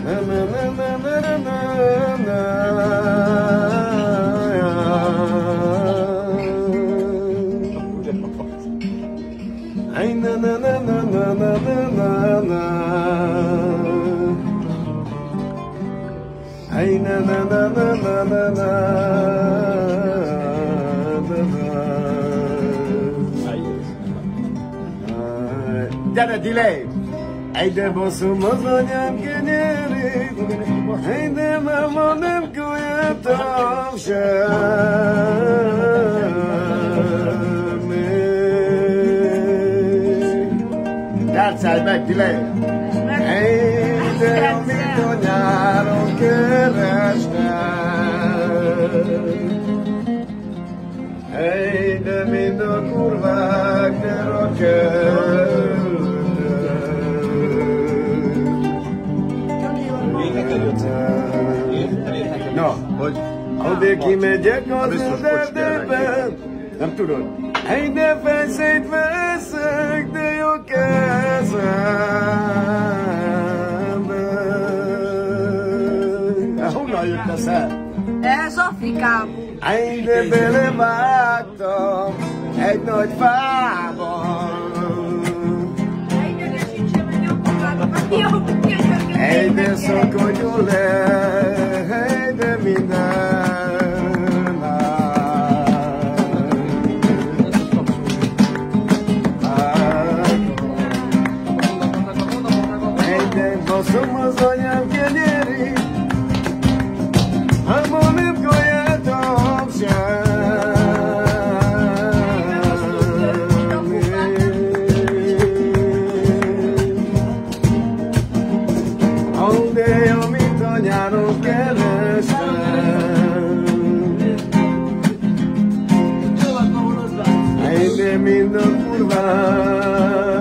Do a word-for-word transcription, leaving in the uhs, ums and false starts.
Ay na na na na na na na na. Ay na na na na na na na. Gyere, delay! Egyre bosszúmhoz anyám kenyerét, egyre máma nem kújáltam semmi. Játszálj meg, delay! Egyre, amit a nyáron kerestem, egyre, mind a kurvák ne rakell. Na, hogy odél kimegyek az erdőben, nem tudod. Egyre feszét veszek, de jó kezemben. Honnan jött a szer? Ez Afrikából. Egyre belevágtam egy nagy fába. Egyre szakadjon le, egyre minden áll. Egyre baszom az anyám kenyerét, abból nem kajáltam sem. De amit a nyáron kerestem, egyre mind a kurván.